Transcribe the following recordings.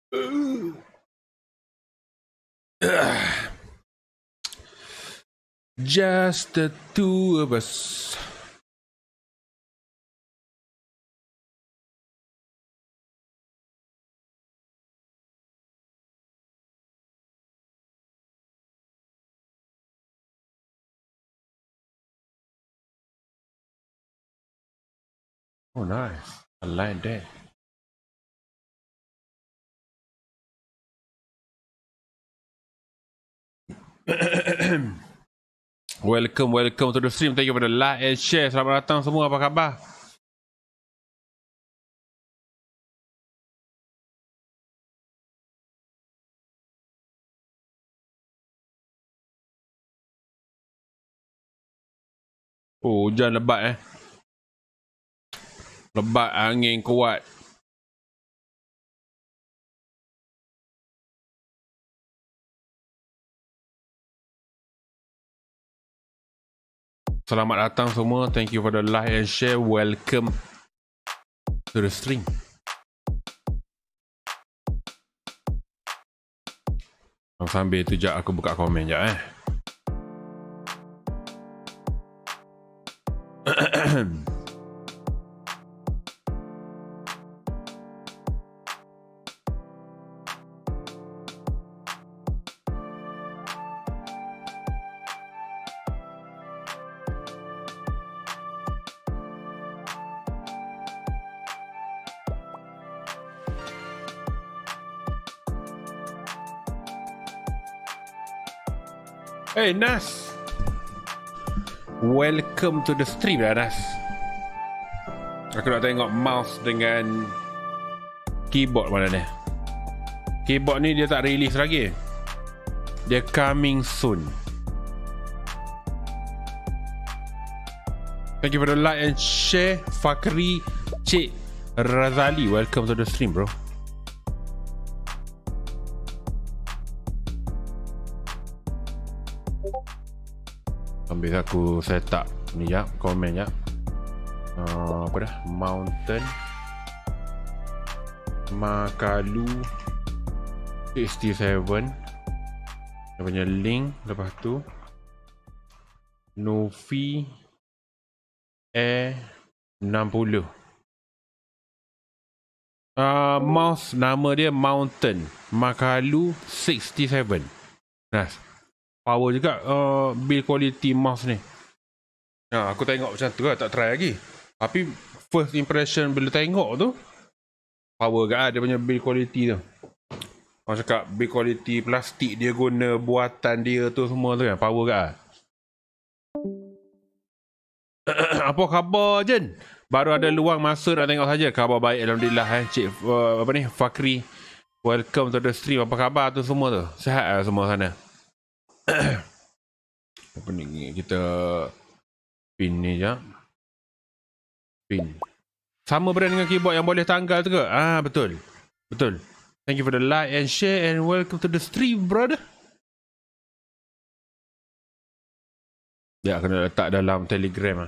Just the two of us. Oh, nice. I like that. Welcome to the stream. Thank you for the like and share. Selamat datang semua. Apa khabar? Oh, hujan lebat Lebat, angin kuat. Selamat datang semua. Thank you for the like and share. Welcome to the stream. Sambil tu jap aku buka komen jap Hey Nas, welcome to the stream lah Nas. Aku nak tengok mouse dengan keyboard mana ni. Keyboard ni dia tak release lagi. Dia coming soon. Thank you for the like and share. Fakri Cik Razali, welcome to the stream bro. Sambil aku set up ni ya, komen ya. Apa dah? Mountain Makalu 67. Dia punya link. Lepas tu Novi Air 60. Mouse nama dia Mountain Makalu 67. Nice. Power juga build quality mouse ni. Aku tengok macam tu lah, tak try lagi. Tapi first impression bila tengok tu, power gak dia punya build quality tu. Orang cakap build quality plastik dia guna, buatan dia tu semua tu kan, power gak. Apa khabar Jen? Baru ada luang masa nak tengok saja. Khabar baik alhamdulillah Cik apa ni Fakri. Welcome to the stream. Apa khabar tu semua tu? Sihat lah semua sana? Apa ni kita pin ni je. Pin. Sama brand dengan keyboard yang boleh tanggal tu ke? Betul. Betul. Thank you for the like and share and welcome to the stream brother. Ya, kena letak dalam Telegram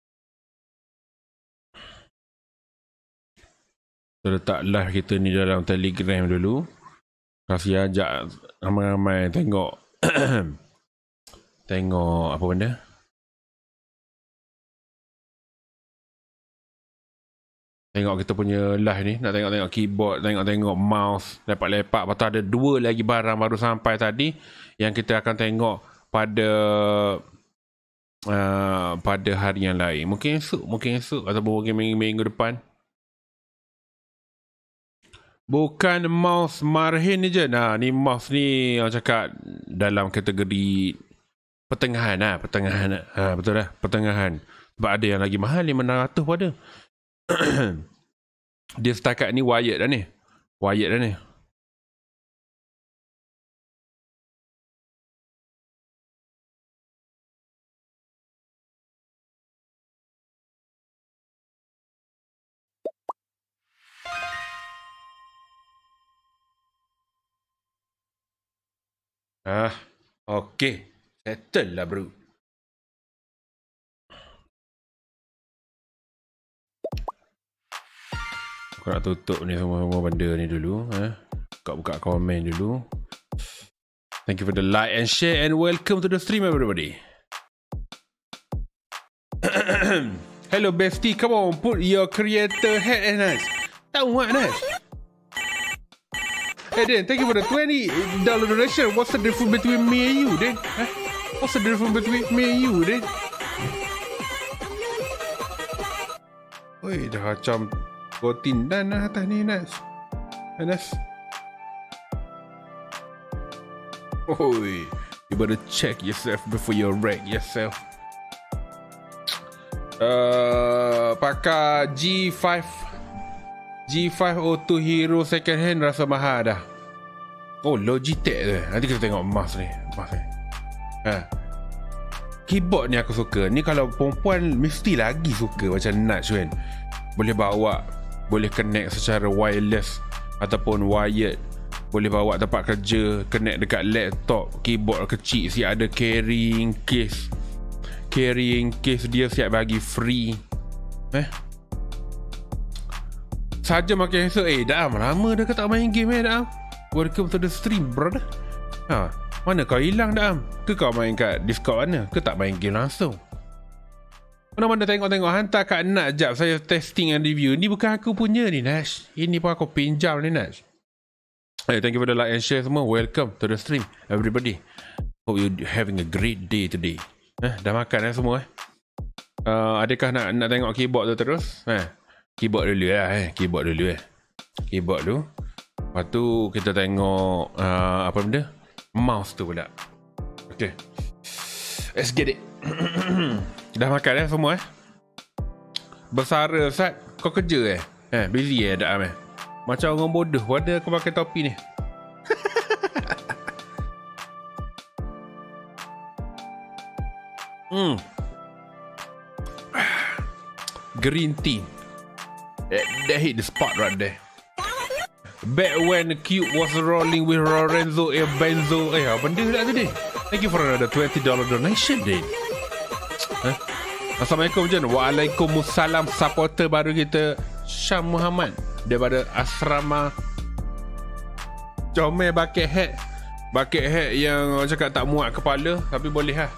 Kita letak live kita ni dalam Telegram dulu. Kasih ajak ramai-ramai tengok tengok apa benda. Tengok kita punya live ni. Nak tengok-tengok keyboard, tengok-tengok mouse, lepak-lepak. Lepas tu ada 2 lagi barang baru sampai tadi yang kita akan tengok pada hari yang lain. Mungkin esok ataupun mungkin minggu depan. Bukan mouse Marhin ni je. Ni mouse ni orang cakap dalam kategori pertengahan betul lah, pertengahan. Sebab ada yang lagi mahal 500 pun ada. Dia setakat ni wired dah ni. Okay. Settle lah bro. Aku nak tutup ni semua benda ni dulu. Buka komen dulu. Thank you for the like and share and welcome to the stream everybody. Hello bestie, come on, put your creator hat and Nas. Tahu tak Nas? Hey Dan, thank you for the $20 donation. What's the difference between me and you Dan? Huh? What's the difference between me and you Dan? Oi, dah macam protein dan atas ni Nas. Nas. Oi, you better check yourself before you wreck yourself. Pakai G502 Hero second hand rasa mahal dah. Oh, Logitech tu. Nanti kita tengok mouse ni. Keyboard ni aku suka. Ni kalau perempuan mesti lagi suka macam Nudge kan. Boleh bawa, boleh connect secara wireless ataupun wired. Boleh bawa tempat kerja, connect dekat laptop. Keyboard kecil siap ada carrying case. Carrying case dia siap bagi free. Saja makin handsome. Daam, lama dah kau tak main game Daam. Welcome to the stream brother. Mana kau hilang Daam? Ke kau main kat Discord mana? Ke tak main game langsung? Mana-mana tengok-tengok. Hantar kat Nat jap. Saya testing and review. Ni bukan aku punya ni Nash. Ini pun aku pinjam ni Nash. Thank you for the like and share semua. Welcome to the stream everybody. Hope you having a great day today. Dah makan semua adakah nak tengok keyboard tu terus? Keyboard dulu Keyboard dulu Keyboard dulu. Lepas tu kita tengok apa benda? Mouse tu pula. Okay, let's get it. Dah makan semua Bersara Sat. Kau kerja busy dah macam orang bodoh pada aku pakai topi ni. Green tea. That hit the spot right there. Back when the Cube was rolling with Lorenzo Benzo. Apa benda tak tu, Din? Thank you for another $20 donation, Din. Assalamualaikum, Jen. Waalaikumsalam. Supporter baru kita, Syam Muhammad. Daripada Asrama Comel bucket hat. Bucket hat yang orang cakap tak muat kepala. Tapi boleh lah.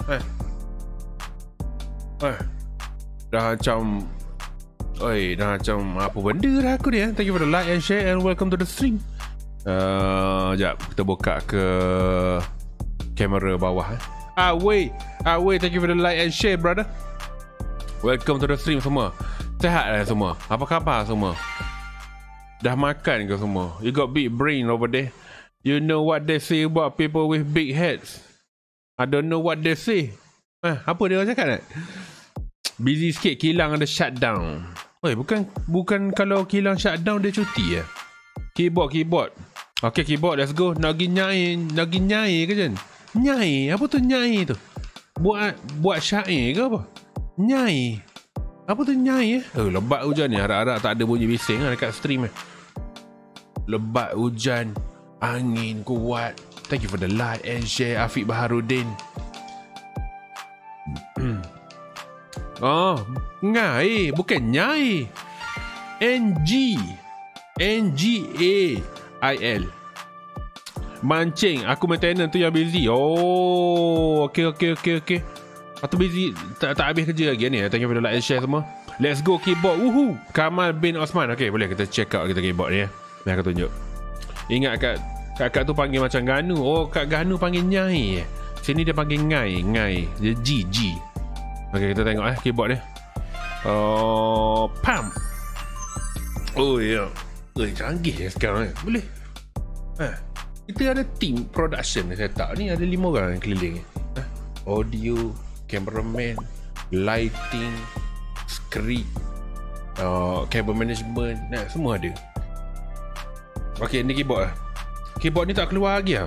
Dah macam dah macam apa benda dah aku ni. Thank you for the like and share and welcome to the stream. Sekejap, kita buka ke kamera bawah. Wait, thank you for the like and share brother. Welcome to the stream semua. Sehat lah semua? Apa khabar semua? Dah makan ke semua? You got big brain over there. You know what they say about people with big heads? I don't know what they say. Apa dia orang cakap tak? Busy sikit, kilang ada shutdown. Bukan kalau kilang shutdown dia cuti ya. Keyboard. Okay, keyboard, let's go. Nak pergi nyai ke Jen? Nyai? Apa tu nyai tu? Buat syair ke apa? Nyai? Apa tu nyai lebat hujan ni. Harap-harap tak ada bunyi bising dekat stream Lebat hujan, angin kuat. Thank you for the like and share Afiq Baharudin. Ngai, bukan nyai. NGAIL. Mancing. Aku maintenance tu yang busy. Okay. Atau busy tak habis kerja lagi ni. Thank you for the like and share semua. Let's go keyboard. Woohoo. Kamal bin Osman. Okay, boleh kita check out kita keyboard ni Ni aku tunjuk. Ingat kat tu panggil macam Ganu. Kat Ganu panggil Nyai. Sini dia panggil Ngai. Dia G. Okay, kita tengok keyboard ni. Pam. Canggih sekarang boleh. Kita ada team production ni setup ni. Ada 5 orang yang keliling. Audio, cameraman, lighting, script, cable management, semua ada. Okay, ni keyboard lah. Keyboard ni tak keluar lagi lah.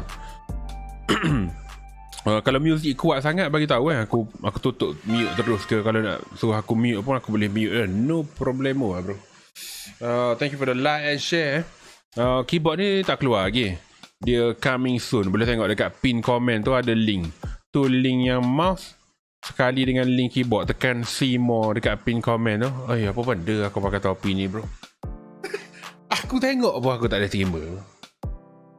Kalau music kuat sangat bagi tahu aku tutup mute terus ke. Kalau nak suruh aku mute pun aku boleh mute no problemo lah bro. Thank you for the like and share. Keyboard ni tak keluar lagi. Dia coming soon. Boleh tengok dekat pin comment tu ada link. Tu link yang mouse sekali dengan link keyboard. Tekan see more dekat pin comment tu. Apa benda aku pakai topi ni bro. Aku tengok pun aku tak ada terima.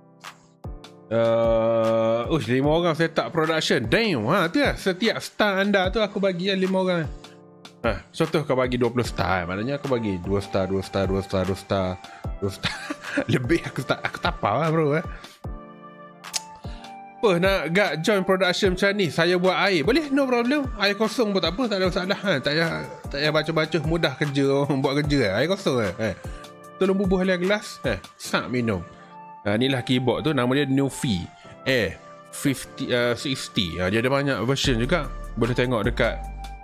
5 orang set up production. Damn, tu lah. Setiap star anda tu aku bagi 5 orang. Contoh kau bagi 20 star, maknanya aku bagi 2 star, 2 star, 2 star, 2 star, 2 star. Lebih aku tapau lah bro. Apa nak gak join production macam ni? Saya buat air, boleh, no problem. Air kosong pun tak apa, tak ada masalah. Tak payah baca-baca, mudah kerja orang buat kerja. Air kosong tolong bubuh dalam gelas, sak minum. Inilah keyboard tu, nama dia Nufi Air 60. Dia ada banyak version juga. Boleh tengok dekat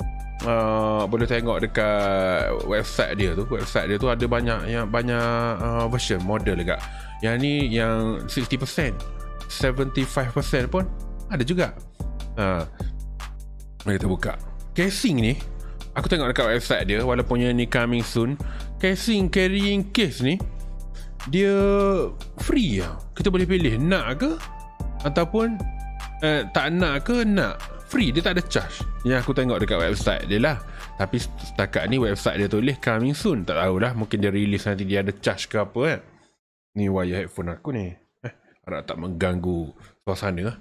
website dia tu. Website dia tu ada banyak version model dekat. Yang ni yang 60%, 75% pun ada juga. Mari kita buka casing ni. Aku tengok dekat website dia, walaupun yang ni coming soon, casing carrying case ni dia free lah. Kita boleh pilih nak ke ataupun tak nak ke, nak free, dia tak ada charge. Yang aku tengok dekat website dia lah. Tapi setakat ni website dia tulis coming soon. Tak tahulah, mungkin dia release nanti dia ada charge ke apa kan. Ni wire headphone aku ni, harap tak mengganggu suasana.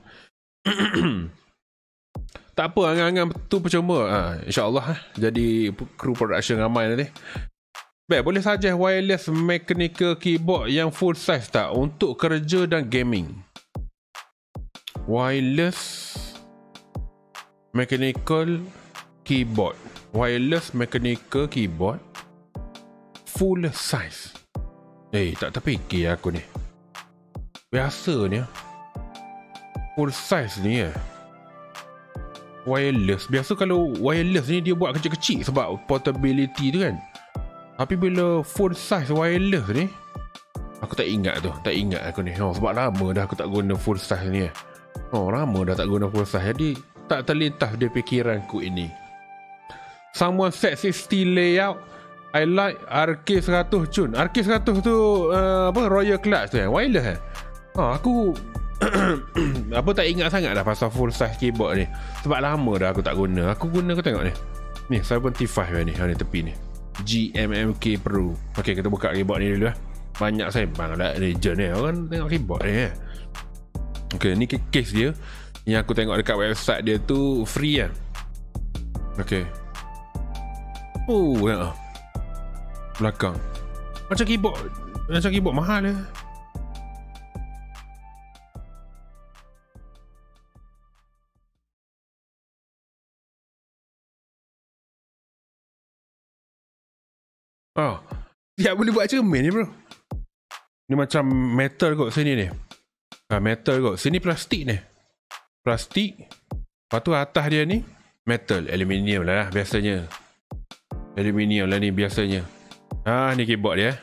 Tak apa, angan-angan tu percuma. InsyaAllah jadi kru production ramai nanti. Baik, boleh suggest wireless mechanical keyboard yang full size tak untuk kerja dan gaming? Wireless mechanical keyboard full size. Tak terfikir aku ni. Biasa ni full size ni wireless. Biasa kalau wireless ni dia buat kecil-kecil sebab portability tu kan. Tapi bila full size wireless ni, aku tak ingat aku ni. Sebab lama dah aku tak guna full size ni. Lama dah tak guna full size, jadi tak terlintas di fikiranku ini. Someone set 60 layout. I like RK100 Cun. RK100 tu Royal Clutch tu wireless aku tak ingat sangat dah pasal full size keyboard ni. Sebab lama dah aku tak guna. Aku tengok ni 75 ni tepi ni, GMMK Pro. Ok, kita buka keyboard ni dulu. Banyak sembang lah legend ni. Orang tengok keyboard ni ok, ni case dia yang aku tengok dekat website dia tu free kan. Ok, belakang macam keyboard mahal dia boleh buat cermin ni bro. Ni macam metal kot sini ni. Metal kot. Sini plastik ni. Lepas tu atas dia ni metal. Aluminium lah biasanya. Aluminium lah ni biasanya. Ni keyboard dia.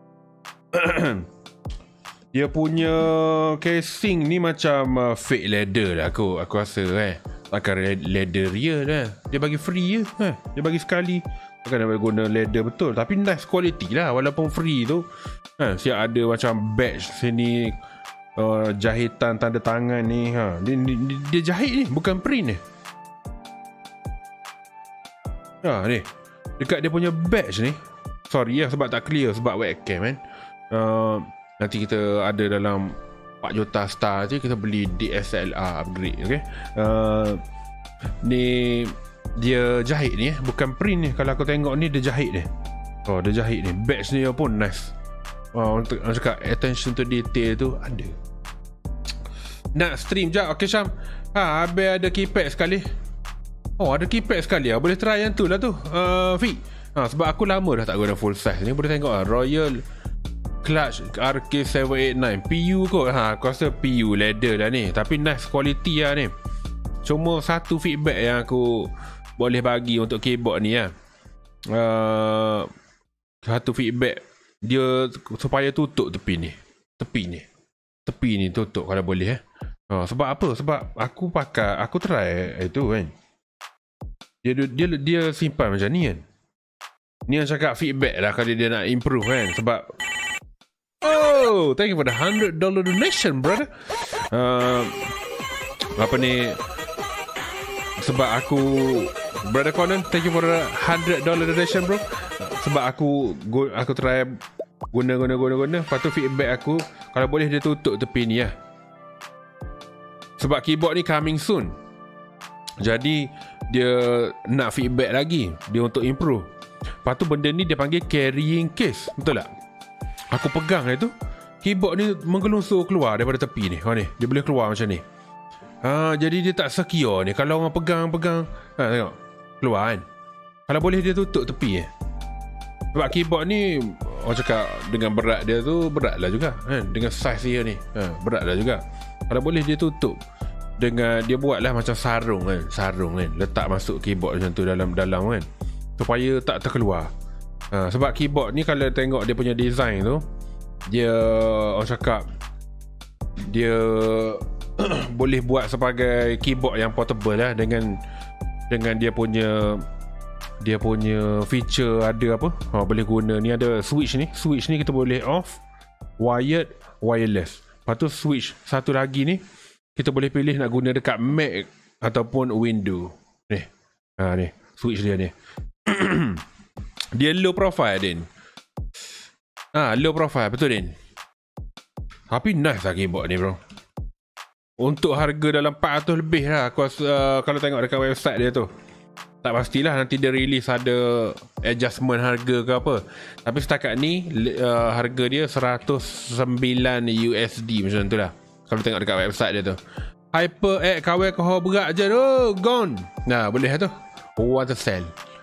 Dia punya casing ni macam fake leather lah aku rasa Takkan leather real lah. Dia bagi free je. Dia bagi sekali. Takkan dia guna leather betul. Tapi nice quality lah. Walaupun free tu siap ada macam badge sini, jahitan tanda tangan ni. Dia jahit ni, bukan print ni. Ni dekat dia punya badge ni. Sorry sebab tak clear, sebab webcam kan. Nanti kita ada dalam 4 juta star je, kita beli DSLR upgrade. Okay, ni dia jahit ni bukan print ni. Kalau aku tengok ni dia jahit ni. Dia jahit ni. Badge ni pun nice. Untuk cakap attention to detail tu ada. Nak stream jap. Okay Syam, habis ada keypad sekali. Ada keypad sekali. Boleh try yang tu lah tu, Fik. Sebab aku lama dah tak guna full size ni. Boleh tengok Royal Clutch RK789 PU kot. Aku rasa PU leather lah ni. Tapi nice quality lah ni. Cuma satu feedback yang aku boleh bagi untuk keyboard ni satu feedback dia, supaya tutup tepi ni tutup kalau boleh sebab apa? Sebab aku try itu kan. Dia simpan macam ni kan. Ni yang cakap feedback lah kalau dia nak improve kan. Sebab thank you for the $100 donation brother. Sebab aku Brother Conan, thank you for the $100 donation bro. Sebab aku try guna. Lepas tu feedback aku, kalau boleh dia tutup tepi ni lah. Sebab keyboard ni coming soon. Jadi dia nak feedback lagi, dia untuk improve. Lepas tu benda ni dia panggil carrying case. Betul tak? Aku pegang tu, keyboard ni menggelusur keluar daripada tepi ni. Ni dia boleh keluar macam ni. Jadi dia tak secure ni. Kalau orang pegang, tengok keluar kan. Kalau boleh dia tutup tepi Sebab keyboard ni orang cakap dengan berat dia tu, berat lah juga kan. Dengan size dia ni berat lah juga. Kalau boleh dia tutup dengan, dia buat lah macam sarung kan. Letak masuk keyboard macam tu dalam kan, supaya tak terkeluar. Sebab keyboard ni kalau tengok dia punya design tu, dia orang cakap dia boleh buat sebagai keyboard yang portable lah, dengan dia punya feature ada apa, boleh guna ni, ada switch ni kita boleh off, wired, wireless. Lepas tu switch satu lagi ni kita boleh pilih nak guna dekat Mac ataupun window ni. Ni switch dia ni. Dia low profile Din. Low profile betul Din. Tapi nice lah keyboard ni bro. Untuk harga dalam 400 lebih lah aku rasa, kalau tengok dekat website dia tu. Tak pastilah nanti dia release ada adjustment harga ke apa. Tapi setakat ni harga dia 109 USD macam tu lah, kalau tengok dekat website dia tu. HyperX kawal kohor berat je tu, gone. Boleh lah tu. What a sell.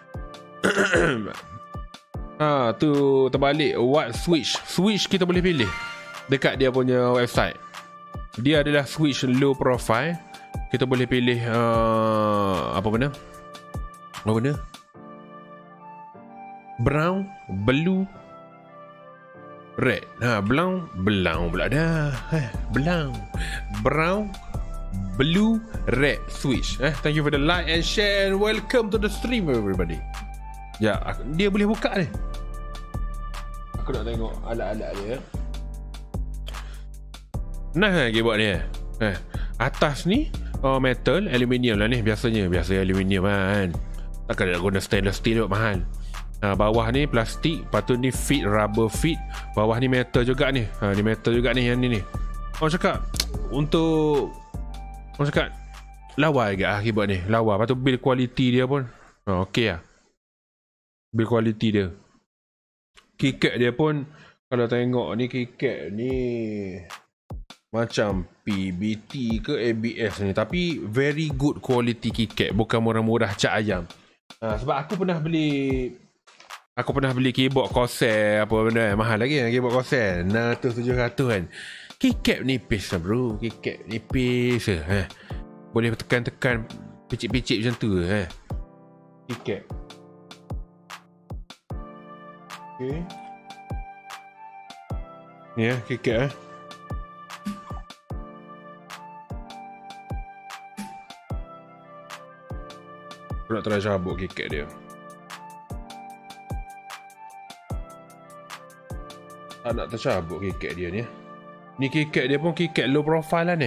Tu terbalik. What switch kita boleh pilih dekat dia punya website. Dia adalah switch low profile. Kita boleh pilih apa benda? Brown, blue, red. Brown pula dah. Brown, blue, red switch. Thank you for the like and share and welcome to the stream everybody. Ya, dia boleh buka ni. Aku nak tengok alat-alat dia. Nah, keyboard ni. Atas ni metal, aluminium lah ni biasanya. Biasa aluminium kan. Takkan nak guna stainless steel mahal. Bawah ni plastik, lepas tu ni feet, rubber feet. Bawah ni metal juga ni. Ni metal juga ni yang ni. Orang cakap untuk lawa juga keyboard ni. Lawa. Lepas tu build quality dia pun okey lah. Build quality dia. Keycap dia pun kalau tengok ni, keycap ni macam PBT ke ABS ni, tapi very good quality keycap, bukan murah-murah cak ayam. Sebab aku pernah beli keyboard Corsair apa benda mahal lagi keyboard Corsair 700 kan. Keycap nipis lah bro, keycap nipis boleh tekan-tekan picit-picit macam tu keycap. Okay. Ni keycap aku nak try cabut keycap dia. Tak nak tercabut keycap dia ni. Ni keycap dia pun keycap low profile lah ni.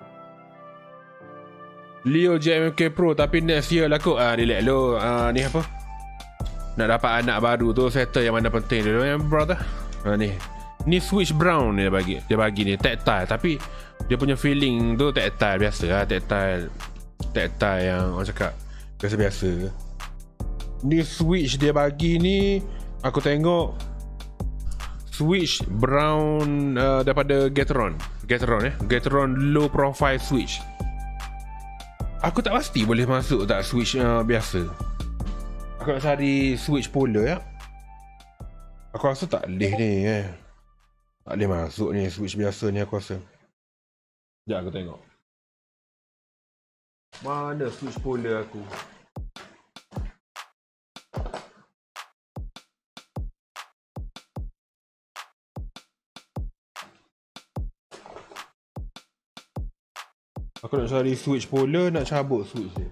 Leo JMK Pro, tapi next year lah kot. Relax lo. Ni apa? Nak dapat anak baru tu, settle yang mana penting dulu yang brother. Ni switch brown ni dia bagi ni tactile, tapi dia punya feeling tu tactile biasa lah. Tactile yang orang cakap biasa-biasa. Ni switch dia bagi ni, aku tengok switch brown daripada Gateron low profile switch. Aku tak pasti boleh masuk tak switch biasa. Aku nak cari switch polar ya. Aku rasa tak boleh ni tak boleh masuk ni switch biasa ni aku rasa. Sekejap aku tengok mana switch polar aku. Aku nak cari switch polar, nak cabut switch dia.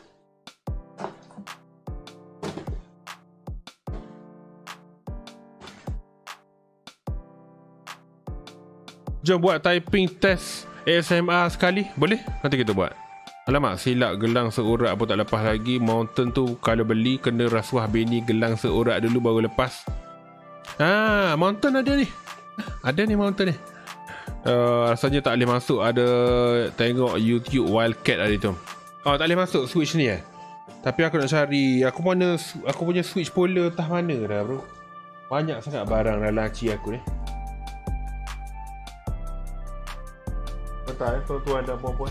Jom buat typing test ASMR sekali. Boleh? Nanti kita buat. Alamak, silap gelang seurat pun tak lepas lagi. Mountain tu kalau beli kena rasuah bini gelang seurat dulu baru lepas. Mountain ada ni. Ada ni Mountain ni. Rasanya tak boleh masuk. Ada tengok YouTube Wildcat tadi tu. Tak boleh masuk switch ni Tapi aku nak cari aku punya switch polar entah mana dah bro. Banyak sangat barang dalam laci aku ni. Betul tuan-tuan dan puan-puan.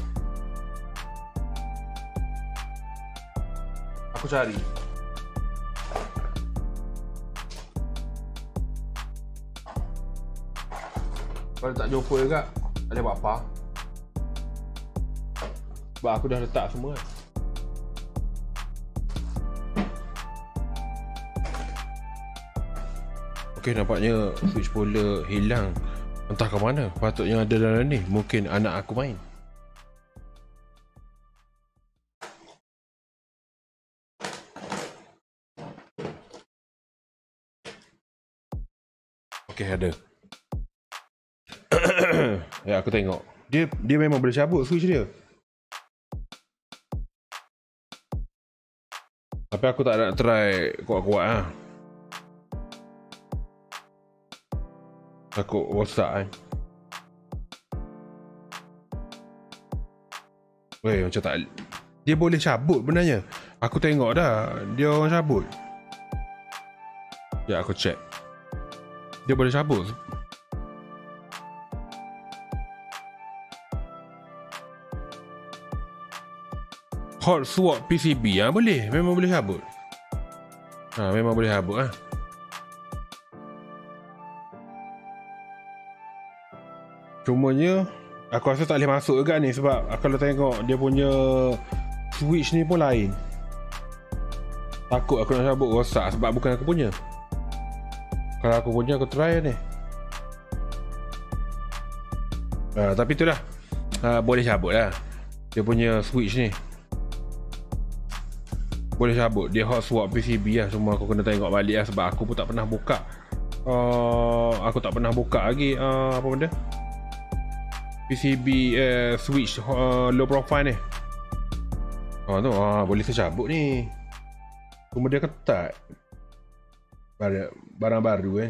Aku cari. Kalau tak jumpa juga, tak boleh buat apa. Sebab aku dah letak semua. Okey, nampaknya switch polar hilang. Entah ke mana. Patutnya ada dalam ni. Mungkin anak aku main. Okey, ada. Ya, aku tengok. Dia memang boleh cabut switch dia. Tapi aku tak nak try kuat-kuat Takut rosak Weh, macam tak. Dia boleh cabut benarnya. Aku tengok dah. Dia orang cabut. Ya, aku check. Dia boleh cabut. Hot swap PCB boleh. Memang boleh cabut. Memang boleh cabut Cumanya aku rasa tak boleh masuk juga ni. Sebab kalau tengok dia punya switch ni pun lain. Takut aku nak cabut rosak. Sebab bukan aku punya. Kalau aku punya aku try ni. Tapi itulah, boleh cabut lah. Dia punya switch ni boleh cabut. Dia hot swap PCB lah. Cuma aku kena tengok balik lah. Sebab aku pun tak pernah buka. Aku tak pernah buka lagi apa benda PCB switch low profile ni. Tu boleh tercabut ni. Cuma dia ketat. Barang baru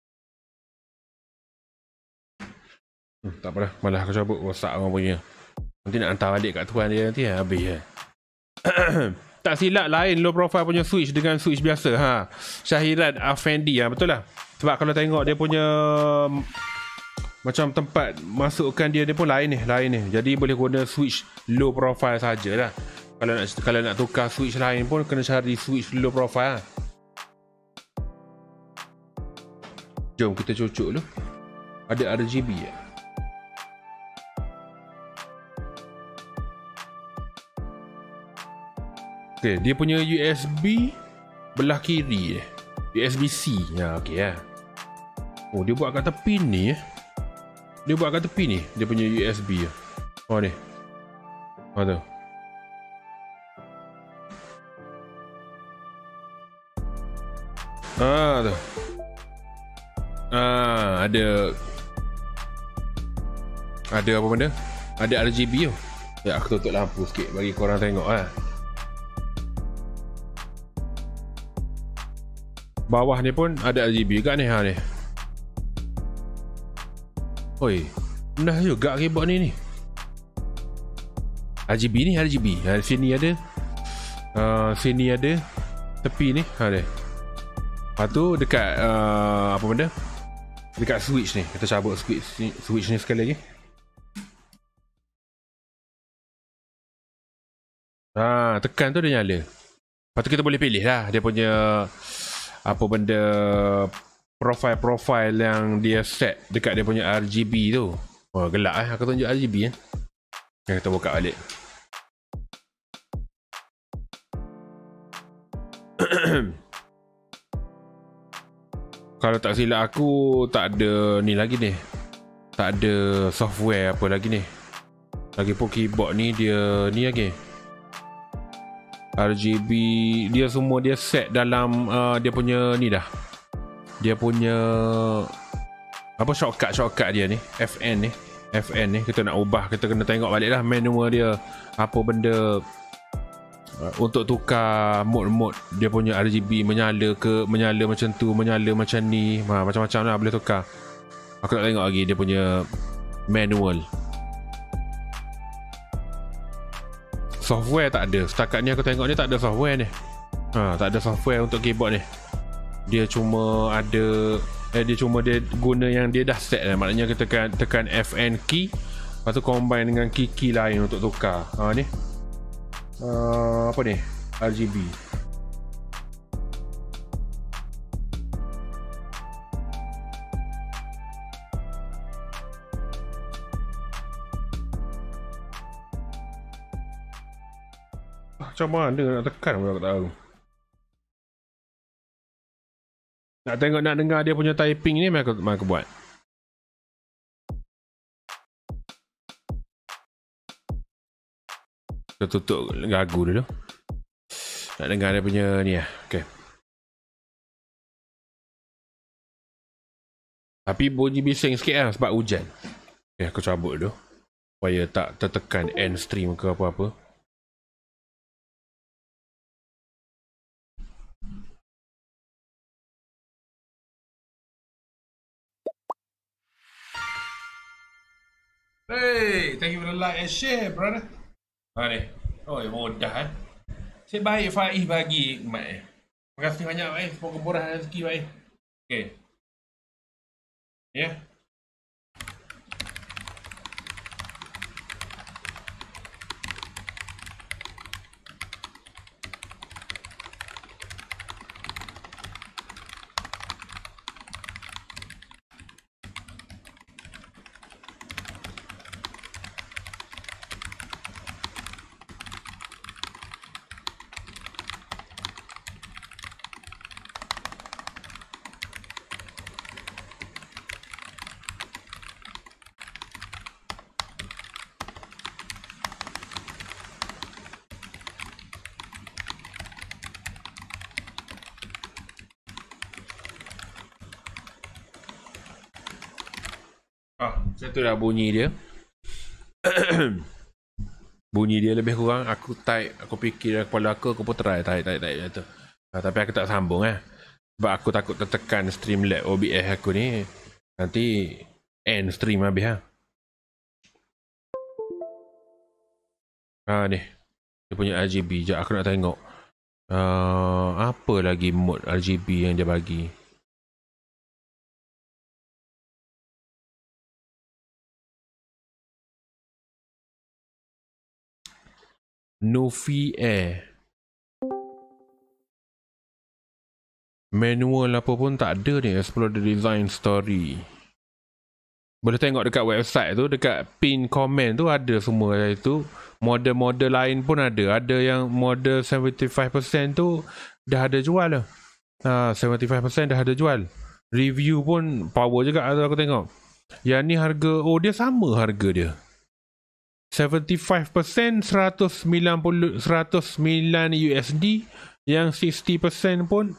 tak apalah. Malah aku cabut rosak orang punya. Nanti nak hantar balik kat tuan dia nanti habis Tak silap lain low profile punya switch dengan switch biasa Syahirat Afendi betul lah. Sebab kalau tengok dia punya macam tempat masukkan dia pun lain ni. Jadi boleh guna switch low profile sajalah. Kalau nak tukar switch lain pun kena cari switch low profile Jom kita cucuk dulu. Ada RGB Okay, dia punya USB belah kiri USB-C. Okey Oh, dia buat kat tepi ni Dia buat kat tepi ni. Dia punya USB ni. Tu. Tu. Ada apa benda? Ada RGB tu. Ya, aku tutup lampu sikit bagi korang tengok Bawah ni pun ada RGB juga ni ni. Oi, benda juga keyboard ni RGB ni RGB. Sini ada. Sini ada. Tepi ni ada. Lepas tu dekat apa benda? Dekat switch ni. Kita cabut switch ni sekali lagi. Tekan tu dia nyala. Lepas tu kita boleh pilih lah dia punya apa benda profile yang dia set dekat dia punya RGB tu. Gelap aku tunjuk RGB kita buka balik. Kalau tak silap aku tak ada ni lagi ni. Tak ada software apa lagi ni. Lagipun keyboard ni dia ni lagi. RGB dia semua dia set dalam dia punya ni dah. Dia punya apa shortcut dia ni FN ni kita nak ubah, kita kena tengok balik lah manual dia apa benda untuk tukar mode dia punya RGB menyala macam tu, menyala macam ni, macam-macam lah boleh tukar. Aku nak tengok lagi dia punya manual. Software tak ada. Setakat ni aku tengok ni tak ada software ni. Tak ada software untuk keyboard ni. Dia cuma ada dia guna yang dia dah set lah. Maknanya kita tekan FN key, lepas tu combine dengan key lain untuk tukar. Ni apa ni? RGB. Macam mana nak tekan pun aku tak tahu. Nak tengok, nak dengar dia punya typing ni, aku buat. Kita tutup lagu dulu. Nak dengar dia punya ni lah. Okay. Tapi bunyi bising sikit lah sebab hujan. Okay, aku cabut dulu. Supaya tak tertekan end stream ke apa-apa. Hey, thank you for the like and share, brother. Ni. Oh, mudah Saya baik Faiz bagi Mat. Terima kasih banyak Faiz. Semoga murah rezeki Faiz. Okay. Ya. Satu dah bunyi dia. Bunyi dia lebih kurang aku type, aku fikir dalam kepala aku pun try type tu. Tapi aku tak sambung sebab aku takut tertekan Streamlabs OBS aku ni, nanti end stream habis ni dia punya RGB. Sekejap aku nak tengok apa lagi mode RGB yang dia bagi. Novi Air. Manual apa pun tak ada ni. Explore the design story. Boleh tengok dekat website tu, dekat pin comment tu ada semua itu. Model-model lain pun ada. Ada yang model 75% tu dah ada jual lah. 75% dah ada jual. Review pun power juga aku tengok. Yang ni harga, dia sama harga dia. 75% 109 USD, yang 60% pun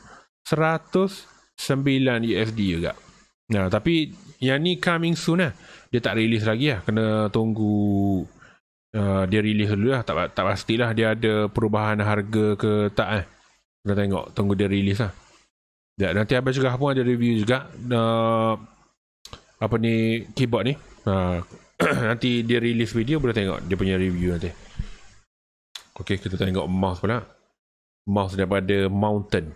109 USD juga. Nah, tapi yang ni coming soon lah. Dia tak release lagi lah. Kena tunggu dia release dulu lah. Tak pastilah dia ada perubahan harga ke tak Kena tengok, tunggu dia release lah. Nanti Abang juga pun ada review juga apa ni, keyboard ni. Nanti dia release video, boleh tengok dia punya review nanti. Ok, kita tengok mouse pula. Mouse daripada Mountain.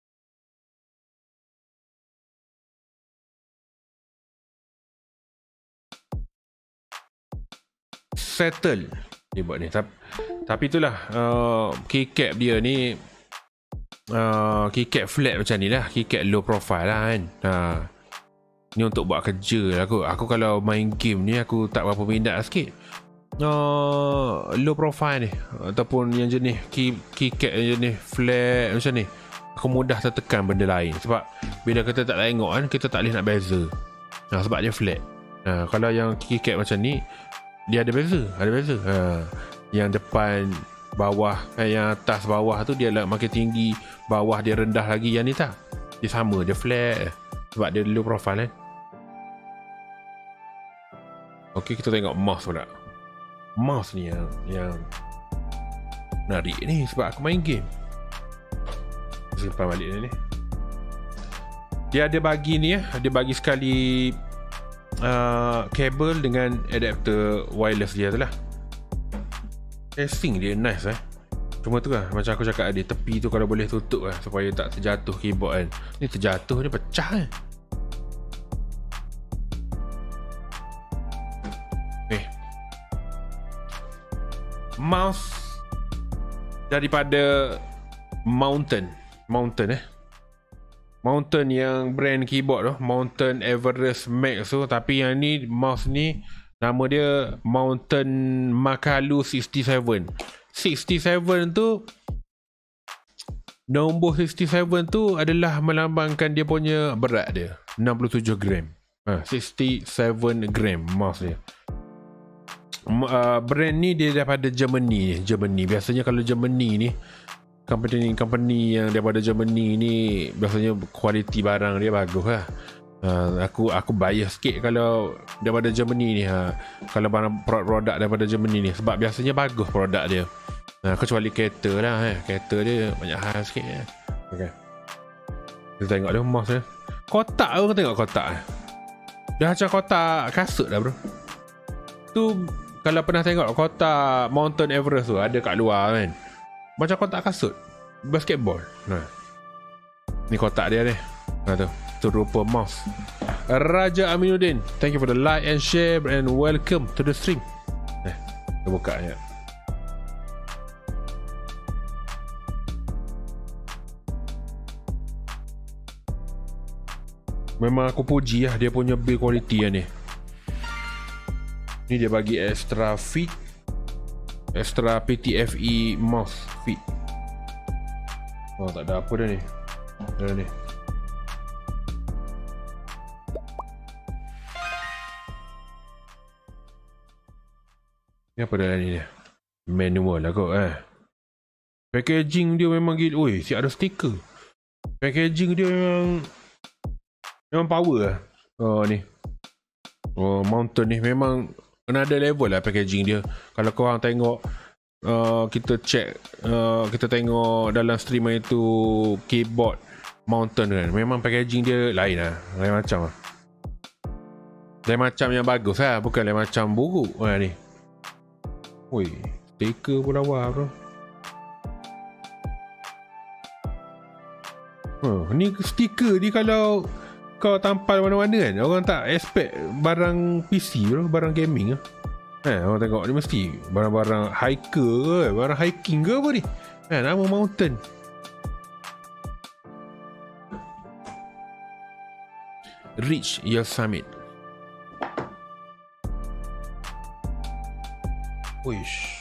Settle dia buat ni. Tapi itulah keycap dia ni keycap flat macam ni lah. Keycap low profile lah kan. Ni untuk buat kerja lah aku kalau main game ni aku tak berapa minat sikit. Low profile ni ataupun yang jenis keycap yang jenis flat macam ni, aku mudah tertekan benda lain. Sebab bila kita tak tengok kan, kita tak boleh nak beza. Sebab dia flat. Kalau yang keycap macam ni, dia ada beza. Yang depan bawah, yang atas bawah tu dia lah makin tinggi, bawah dia rendah lagi. Yang ni tak, dia sama, dia flat sebab dia low profile Ok, kita tengok mouse pula. Mouse ni yang menarik ni sebab aku main game. Simpan balik ni. Dia ada bagi ni dia bagi sekali kabel dengan adapter wireless dia tu lah. Casing dia nice Cuma tu lah, macam aku cakap tadi, tepi tu kalau boleh tutup lah supaya tak terjatuh keyboard kan. Ni terjatuh, ni pecah Mouse daripada Mountain yang brand keyboard tu, Mountain Everest Max tu. Tapi yang ni, mouse ni nama dia Mountain Makalu 67 tu, nombor 67 tu adalah melambangkan dia punya berat dia, 67 gram. 67 gram mouse dia. Brand ni dia daripada Germany. Biasanya kalau Germany ni, company yang daripada Germany ni biasanya kualiti barang dia bagus lah. Aku bias sikit kalau daripada Germany ni, kalau barang produk daripada Germany ni, sebab biasanya bagus produk dia. Kecuali kereta lah, kereta dia banyak hal sikit Okay, kita tengok dia mouse dia. Kotak tu, tengok kotak dah macam kotak kasut dah bro. Tu kalau pernah tengok kotak Mountain Everest tu ada kat luar kan, macam kotak kasut basketball. Ni kotak dia ni. Tu rupa mouse. Raja Aminuddin, thank you for the like and share and welcome to the stream. Kita buka je. Memang aku puji lah dia punya build quality ni. Ni dia bagi extra fit, extra PTFE mouse fit. Tak ada apa dah ni. Dah ni. Ni apa dah ni dia? Manual lah kot Packaging dia memang gila. Oi, siap ada stiker. Packaging dia memang power lah. Ni. Mountain ni memang another level lah packaging dia. Kalau korang tengok, kita check, kita tengok dalam streamer itu keyboard Mountain kan, memang packaging dia lain lah. Lain macam lah. Lain macam yang bagus lah, bukan lain macam buruk ni. Oi, stiker pun lawa bro. Ni stiker ni kalau kau tampal mana-mana kan, orang tak expect barang PC bro, barang gaming orang tengok ni mesti barang-barang hiker ke, barang hiking ke apa ni nama Mountain. Reach your summit. Wish.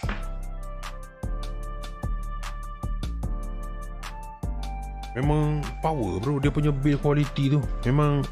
Memang power bro, dia punya build quality tu memang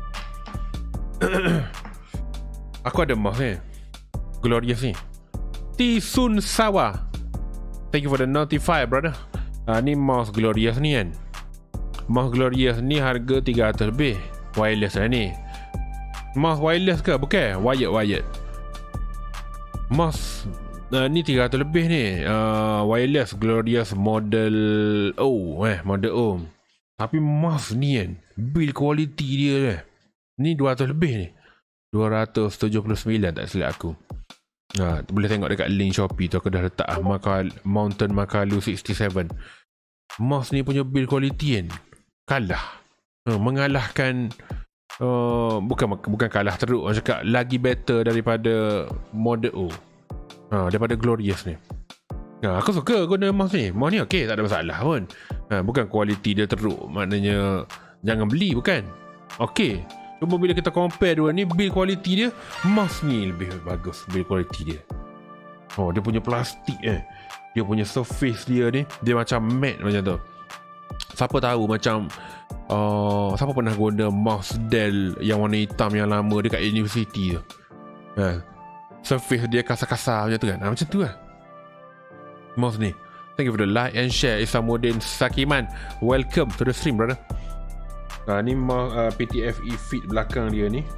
aku ada mouse Glorious ni, Tisun Sawa, thank you for the notify brother. Ni mouse Glorious ni kan. Mouse Glorious ni harga 300 lebih. Wireless lah ni. Mouse wireless ke? Bukan, wired. Mouse ni 300 lebih ni. Wireless Glorious model O. Model O. Tapi mouse ni kan, build quality dia ni 200 lebih ni. 279 tak silap aku. Boleh tengok dekat link Shopee tu, aku dah letak Mountain Makalu 67. Mouse ni punya build quality kan kalah, mengalahkan bukan kalah teruk, orang cakap lagi better daripada model O, daripada Glorious ni. Aku suka guna mouse ni. Mouse ni okey, tak ada masalah pun. Bukan kualiti dia teruk, maknanya jangan beli, bukan. Okey, cuma bila kita compare dua ni, build quality dia, mouse ni lebih bagus build quality dia. Dia punya plastik dia punya surface dia ni, dia macam matte macam tu. Siapa tahu macam siapa pernah guna mouse Dell yang warna hitam yang lama dekat university tu, surface dia kasar-kasar macam tu kan. Macam tu lah mouse ni. Thank you for the like and share. Isamuddin Sakiman, welcome to the stream brother. Ni PTFE fit belakang dia ni.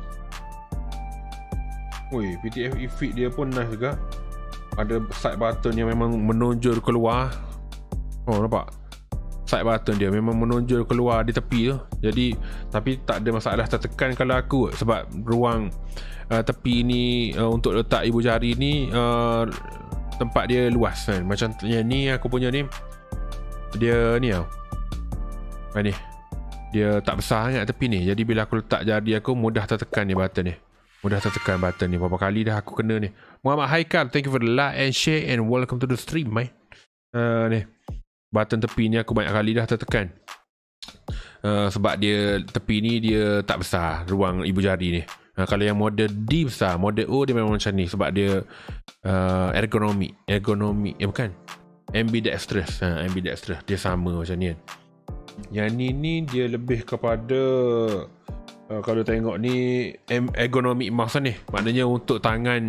Ui, PTFE fit dia pun nice juga. Ada side button yang memang menonjol keluar. Nampak? side button dia memang menonjol keluar di tepi tu. Jadi tapi tak ada masalah tertekan kalau aku, sebab ruang tepi ni untuk letak ibu jari ni tempat dia luas kan. Macam ni aku punya ni, dia ni tau, ni dia tak besar sangat tepi ni. Jadi bila aku letak jari aku, mudah tertekan ni button ni. Mudah tertekan button ni. Berapa kali dah aku kena ni. Muhammad Haikal, thank you for the like and share and welcome to the stream, mate. Ni button tepi ni aku banyak kali dah tertekan. Sebab dia tepi ni dia tak besar ruang ibu jari ni. Kalau yang model D besar, model O dia memang macam ni sebab dia ergonomik bukan, ambidextrous. Ambidextrous dia sama macam ni kan. Yang ni dia lebih kepada kalau tengok ni ergonomic mouse ni. Maknanya untuk tangan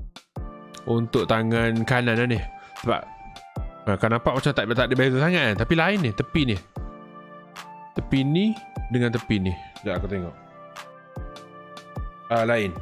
kanan lah ni. Sebab kan nampak macam tak ada beza sangat kan. Tapi lain ni tepi ni. Tepi ni dengan tepi ni. Sekejap aku tengok. Lain.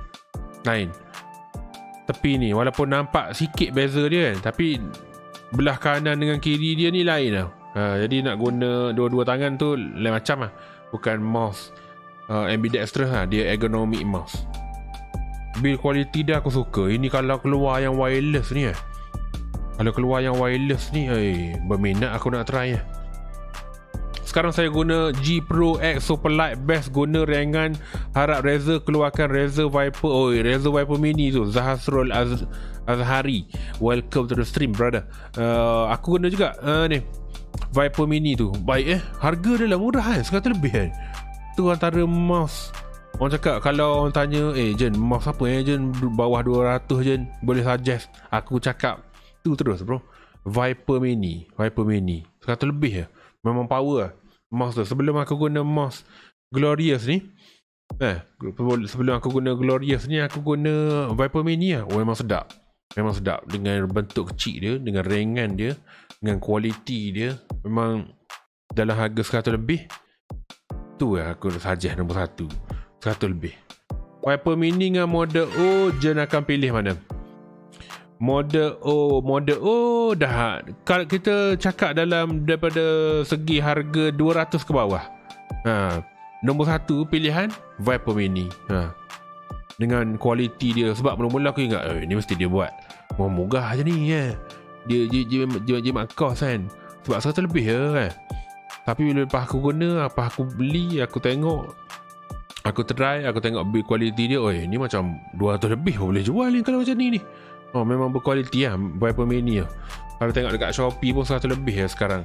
Tepi ni walaupun nampak sikit beza dia kan, tapi belah kanan dengan kiri dia ni lain tau. Jadi nak guna dua-dua tangan tu lain macam lah. Bukan mouse ambidextrous lah. Dia ergonomic mouse. Build quality dia aku suka. Ini kalau keluar yang wireless ni Kalau keluar yang wireless ni, berminat aku nak try lah. Sekarang saya guna G Pro X Super Light Best. Guna ringan. Harap Razer keluarkan Razer Viper. Razer Viper Mini tu. Zahasrul Azhari, welcome to the stream, brother. Aku guna juga ni Viper Mini tu. Baik harga dia lah murah kan, 100 lebih kan. Tu antara mouse. Orang cakap kalau orang tanya, Jen mouse apa Jen bawah 200 Jen boleh suggest. Aku cakap tu terus bro, Viper Mini 100 lebih memang power lah mouse tu. Sebelum aku guna mouse Glorious ni, sebelum aku guna Glorious ni, aku guna Viper Mini lah. Memang sedap dengan bentuk kecil dia, dengan ringan dia, dengan kualiti dia. Memang dalam harga 100 lebih tu lah aku suggest nombor 1. 100 lebih. Viper Mini dengan model O, Jen akan pilih mana? Model O dah. Kalau kita cakap daripada segi harga 200 ke bawah, nombor 1 pilihan Viper Mini. Dengan kualiti dia. Sebab mula-mula aku ingat ni mesti dia buat murah je ni Dia jimat kos kan. Sebab 100 lebih kan. Tapi bila lepas aku guna, apa aku beli, aku tengok, aku try, aku tengok build quality dia. Ni macam 200 lebih boleh jual ni kalau macam ni. Memang berkualiti lah Viper Mini lah. Kalau tengok dekat Shopee pun 100 lebih sekarang.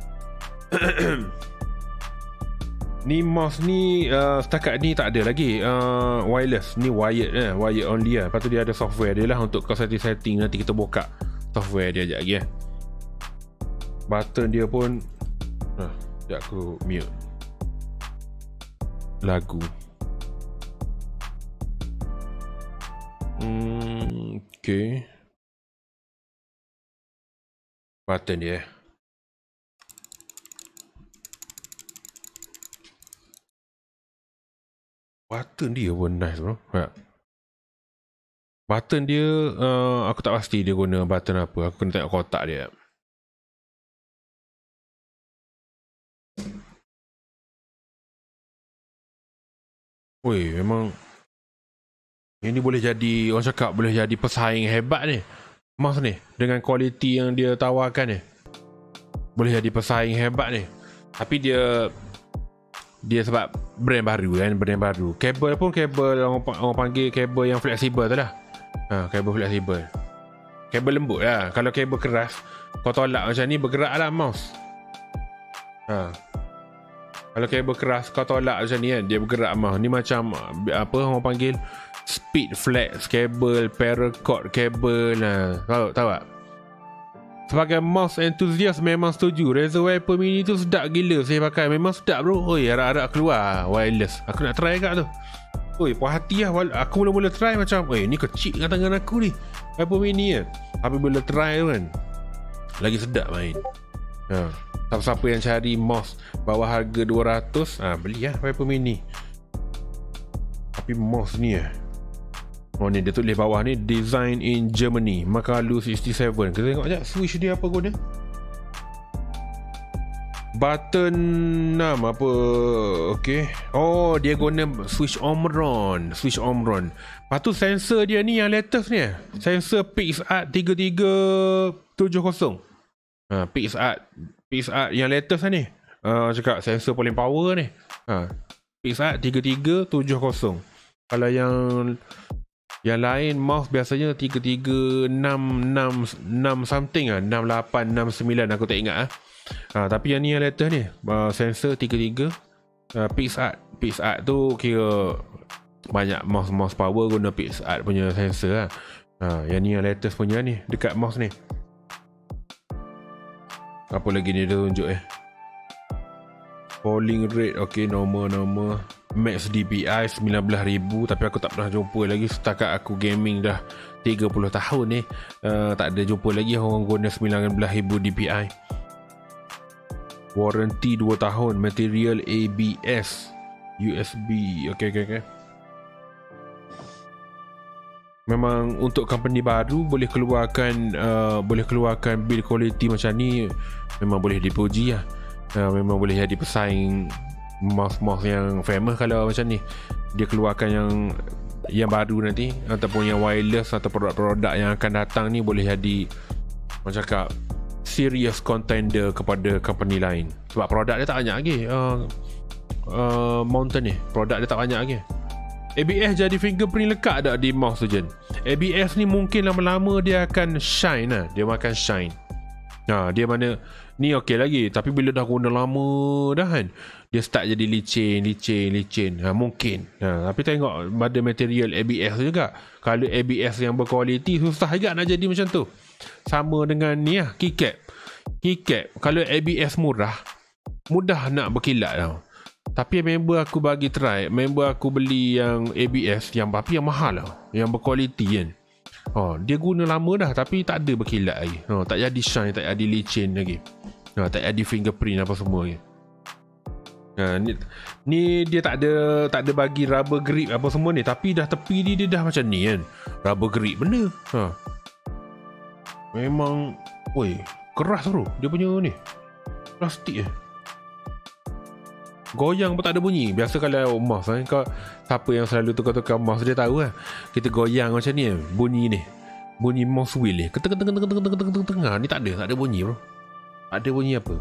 Ni mouse ni setakat ni tak ada lagi wireless. Ni wired wired only lah. Lepas tu dia ada software dia lah untuk kau setting. Nanti kita buka software dia sekejap lagi Button dia pun sekejap aku mute lagu. Okay. Button dia pun nice bro. Button dia aku tak pasti dia guna button apa. Aku kena tengok kotak dia. Memang ini boleh jadi, orang cakap boleh jadi pesaing hebat ni mouse ni. Dengan kualiti yang dia tawarkan ni, boleh jadi pesaing hebat ni. Tapi dia sebab brand baru. Kabel pun kabel orang panggil kabel yang fleksibel tu lah. Kabel fleksibel, kabel lembut lah. Kalau kabel keras kau tolak macam ni, bergerak lah mouse. Kalau kabel keras kau tolak macam ni kan, dia bergerak mouse. Ni macam apa orang panggil speed flex kabel, paracord kabel. Tahu tak? Sebagai mouse enthusiast memang setuju. Razer Viper Mini tu sedap gila saya pakai. Memang sedap bro. Harap-harap keluar wireless. Aku nak try kat tu. Puas hati lah. Aku mula-mula try macam ni kecil dengan tangan aku ni Viper Mini kan. Tapi bila try tu kan, lagi sedap main. Siapa-siapa yang cari mouse bawah harga 200, beli lah Viper Mini. Tapi mouse ni ni dia tulis bawah ni design in Germany, Makalu 67. Kita tengok sekejap switch dia apa guna. Button 6 apa? Okay. Oh, dia guna switch Omron. Lepas tu sensor dia ni yang latest ni. Sensor PixArt 3370. PixArt yang latest lah ni. Cakap sensor paling power ni. PixArt 3370. Kalau yang lain mouse biasanya 3366 something lah. 6869 aku tak ingat lah. Tapi yang ni yang latest ni sensor 33 PixArt tu kira banyak mouse power guna PixArt punya sensor lah. Yang ni yang latest punya ni dekat mouse ni. Apa lagi ni dia tunjuk polling rate, okay, normal max DPI 19,000. Tapi aku tak pernah jumpa lagi setakat aku gaming dah 30 tahun ni. Tak ada jumpa lagi orang guna 19,000 DPI. Warranty 2 tahun. Material ABS USB. Okay. Memang untuk company baru boleh keluarkan build quality macam ni, memang boleh dipuji lah. Memang boleh jadi pesaing mouse yang famous. Kalau macam ni dia keluarkan yang baru nanti, ataupun yang wireless atau produk-produk yang akan datang ni, boleh jadi macam cakap serious contender kepada company lain. Sebab produk dia tak banyak lagi. Mountain ni produk dia tak banyak lagi. ABS jadi fingerprint lekat tak di mouse tu je. ABS ni mungkin lama-lama dia akan shine lah. Dia akan shine. Dia mana ni okey lagi, tapi bila dah guna lama dah kan, dia start jadi licin. Mungkin. Tapi tengok pada material ABS juga. Kalau ABS yang berkualiti, susah juga nak jadi macam tu. Sama dengan ni lah, keycap. Kalau ABS murah, mudah nak berkilat tau. Tapi member aku bagi try, member aku beli yang ABS yang mahal lah, yang berkualiti kan. Dia guna lama dah tapi tak ada berkilat lagi. Tak jadi shine, tak jadi licin lagi. Tak jadi fingerprint apa semua lagi. Ni dia tak ada bagi rubber grip apa semua ni, tapi dah tepi dia dah macam ni kan. Rubber grip benda. Memang keras bro dia punya ni. Plastik goyang pun tak ada bunyi. Biasa kalau mouse kau, siapa yang selalu tukar-tukar mouse dia tahu lah. Kita goyang macam ni bunyi ni, bunyi mouse wheel ni keteng. Ni tak ada bunyi bro. Tak ada bunyi apa.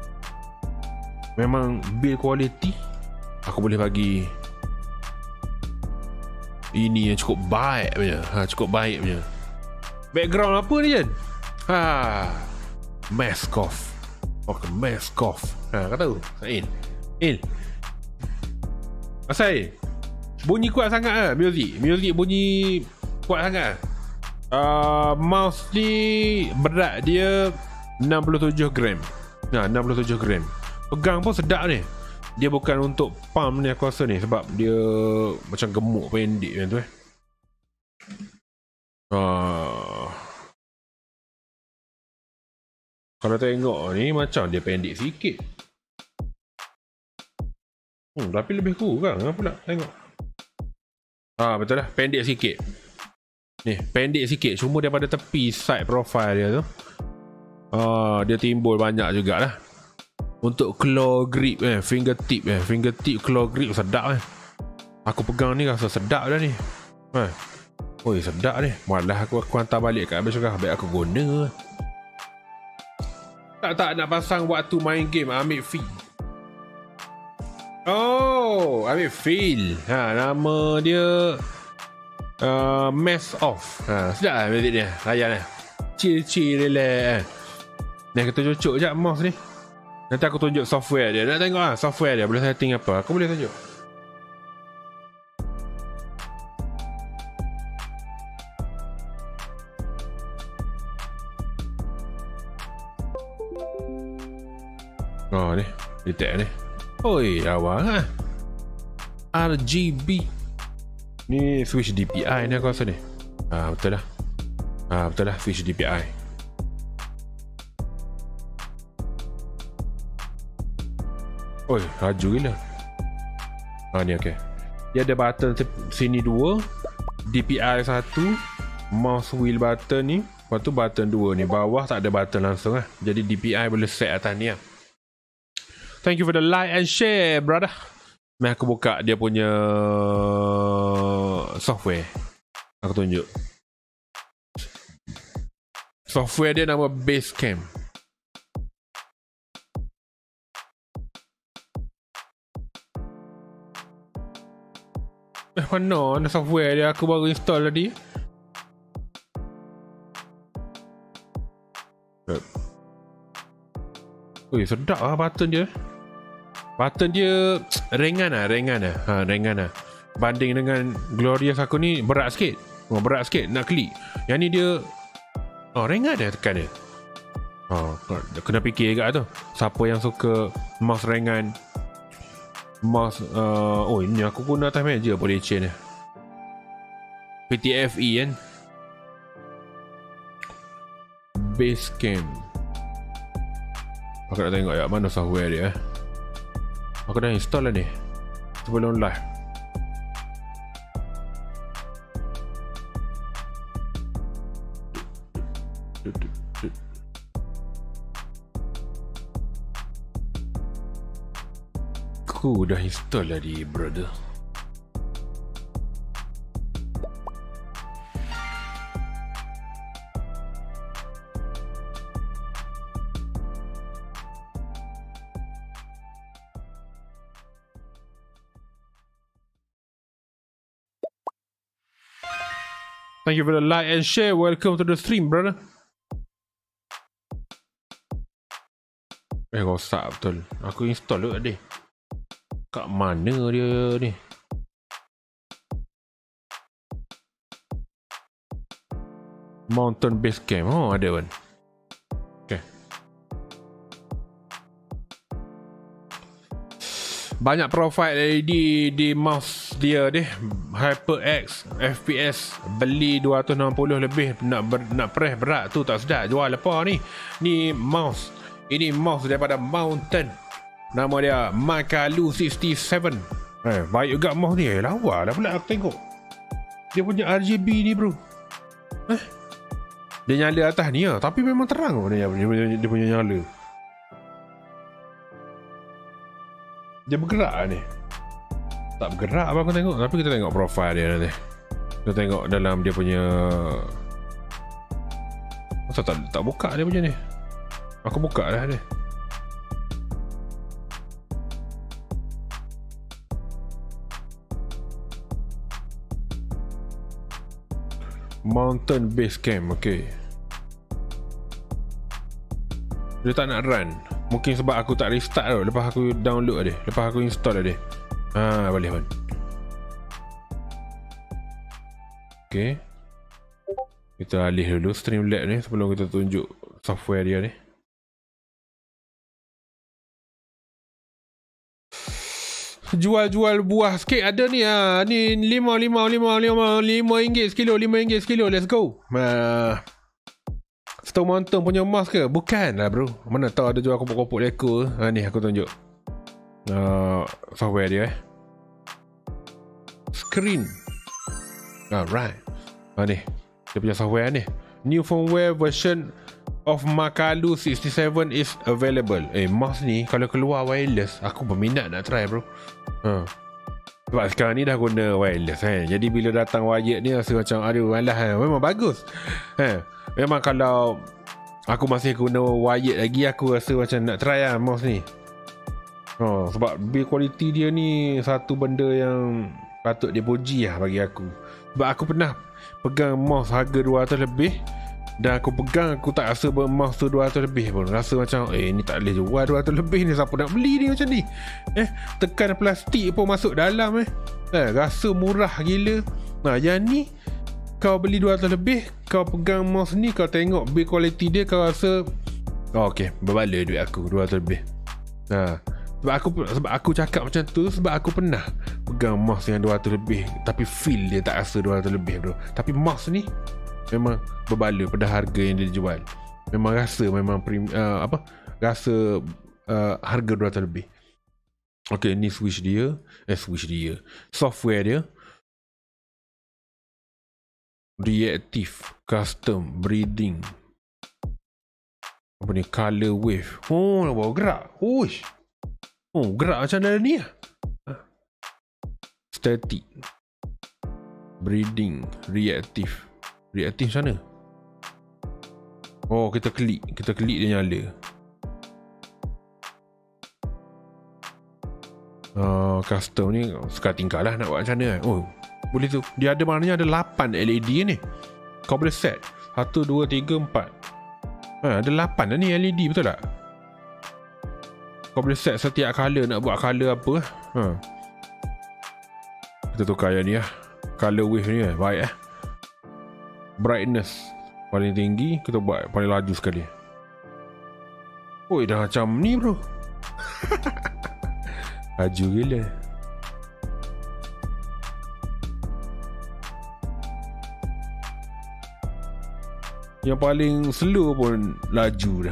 Memang build quality aku boleh bagi ini yang cukup baik punya. Background apa ni kan? Maskov. Kau tahu Asal bunyi kuat sangat lah. Music bunyi kuat sangat. Mouse ni berat dia 67 gram. 67 gram. Pegang pun sedap ni. Dia bukan untuk palm ni aku rasa ni, sebab dia macam gemuk pendek macam tu Kalau tengok ni macam dia pendek sikit. Tapi lebih kurang pula tengok. Betul lah, pendek sikit. Ni pendek sikit, cuma daripada tepi side profile dia tu dia timbul banyak jugalah. Untuk claw grip fingertip claw grip sedap Aku pegang ni rasa sedap dah ni. Sedap ni. Malah aku hantar balik kat habis juga, baik aku guna. Tak nak pasang waktu main game, ambil fee. Ambil feel. Nama dia Mess Off. Sedap lah music dia. Layan lah, chill relax. Ni kita cucuk je mouse ni. Nanti aku tunjuk software dia. Nak tengok software dia boleh setting apa, aku boleh tunjuk. Ni detect ni. Awal RGB. Ni switch DPI ni aku rasa ni. Betul lah switch DPI. Laju gila. Ni okey. Dia ada button sini 2, DPI 1, mouse wheel button ni, lepas tu button 2 ni. Bawah tak ada button langsung Jadi DPI boleh set atas ni Thank you for the like and share, brother. Mari aku buka dia punya software. Aku tunjuk. Software dia nama Basecamp. Mana software dia? Aku baru install tadi. Ui, sedap lah button dia. Button dia ringan lah. Ringan lah. Banding dengan Glorious aku ni berat sikit. Berat sikit nak klik. Yang ni dia ringan dia tekan dia. Kena fikir juga tu. Siapa yang suka mouse ringan, mouse ini aku guna atas meja boleh chain dia. PTFE kan. Basecamp. Aku nak tengok mana software dia. Aku dah install lah ni sebelum live. Aku dah install tadi, brother. Thank you for the like and share. Welcome to the stream, brother. Rosak betul. Aku install dulu tadi. Kat mana dia ni? Mountain Basecamp. Ada kan? Okay. Banyak profile di mouse dia deh. HyperX FPS beli 260 lebih nak press berat tu tak sedap. Jual apa ni? Ni mouse. Ini mouse daripada Mountain. Nama dia Makalu 67. Baik juga mouse ni. Lawa lah pula aku tengok. Dia punya RGB ni, bro. Dia nyala atas ni tapi memang terang dia punya nyala. Dia bergerak ni. Tak bergerak apa aku tengok. Tapi kita tengok profile dia nanti. Kita tengok dalam dia punya. Masa tak buka dia punya ni. Aku buka dah dia. Mountain Basecamp. Okay. Dia tak nak run. Mungkin sebab aku tak restart tau. Lepas aku download dia. Lepas aku install dia. Boleh pun. Okay. Kita alih dulu Streamlabs ni sebelum kita tunjuk software dia ni. Jual-jual buah sikit ada ni ni RM5 sekilo, RM5 sekilo. Let's go. Stone Mountain punya mouse ke? Bukan lah, bro. Mana tahu ada jual kopok-kopok leko. Ni aku tunjuk software dia. Screen. Alright. Ni dia punya software ni. New firmware version of Makalu 67 is available. Mouse ni kalau keluar wireless, aku berminat nak try, bro. Sebab sekarang ni dah guna wireless kan. Jadi bila datang wired ni rasa macam aduh alah memang bagus. Memang kalau aku masih guna wired lagi, aku rasa macam nak try lah mouse ni. Sebab build quality dia ni satu benda yang patut dipuji lah bagi aku. Sebab aku pernah pegang mouse harga 200 lebih. Dan aku pegang, aku tak rasa mouse tu 200 lebih pun. Rasa macam ni tak boleh jual 200 lebih ni. Siapa nak beli ni macam ni? Tekan plastik pun masuk dalam rasa murah gila. Yang ni kau beli 200 lebih, kau pegang mouse ni, kau tengok build quality dia, kau rasa okay, berbala duit aku 200 lebih. Sebab aku cakap macam tu sebab aku pernah pegang mouse yang 200 lebih, tapi feel dia tak rasa 200 lebih, bro. Tapi mouse ni memang berbala pada harga yang dia jual. Memang rasa rasa harga 200 lebih. Okay, ni switch dia. Software dia. Reactive Custom Breathing. Apa ni? Color Wave. Bawa gerak. Uish. Oh, gerak macam dalam ni lah. Static, breathing, reactive. Reactive macam mana? Oh, kita klik dia nyala. Custom ni suka tinggal lah nak buat macam mana. Oh, boleh tu. Dia ada maknanya ada 8 LED ni. Kau boleh set 1, 2, 3, 4. Ada 8 lah ni LED, betul tak? Kau boleh set setiap color nak buat color apa. Kita tukar yang ni lah. Color wave ni lah. Baik lah. Brightness paling tinggi, kita buat paling laju sekali. Oi, dah macam ni bro. Laju gila. Yang paling slow pun laju dah.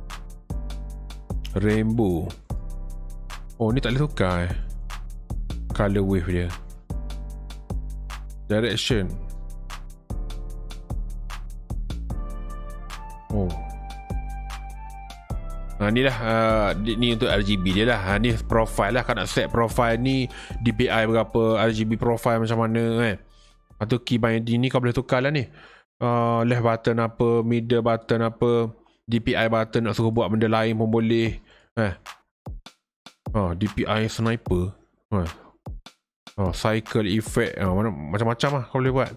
Rainbow. Oh, ni tak boleh tukar color wave dia. Direction. Oh. Ni lah, ni untuk RGB dia lah. Ni profile lah. Kau nak set profile ni DPI berapa, RGB profile macam mana kan. Atau key binding ni kau boleh tukar lah ni. Left button apa, middle button apa, DPI button nak suruh buat benda lain pun boleh. DPI sniper. Cycle effect. Macam-macam lah kau boleh buat.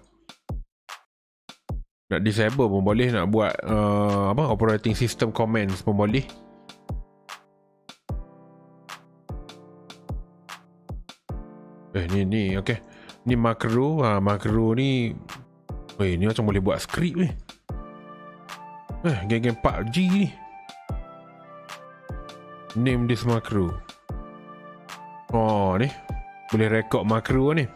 Nak disable pun boleh. Nak buat operating system commands pun boleh. Ni okay. Ni makro. Makro ni ni macam boleh buat skrip ni. Game-game PUBG ni. Name this macro. Ni boleh rekod makro ni.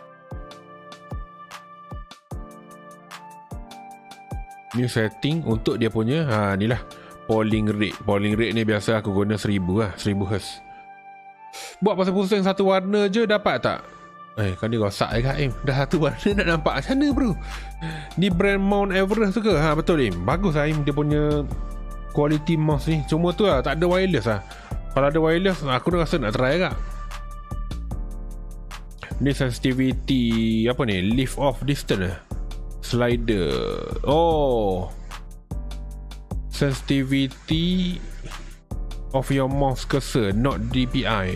Ni setting untuk dia punya ni lah polling rate. Polling rate ni biasa aku guna 1000 lah, 1000 Hz. Buat pasal pusing satu warna je dapat tak? Kau ni rosak je Dah satu warna nak nampak macam mana bro? Ni brand Mount Everest tu ke? Betul bagus lah dia punya quality mouse ni. Cuma tu lah, tak ada wireless lah. Kalau ada wireless aku rasa nak try agak. Ni sensitivity apa ni? Lift off distance lah. Slider. Sensitivity of your mouse cursor, not DPI.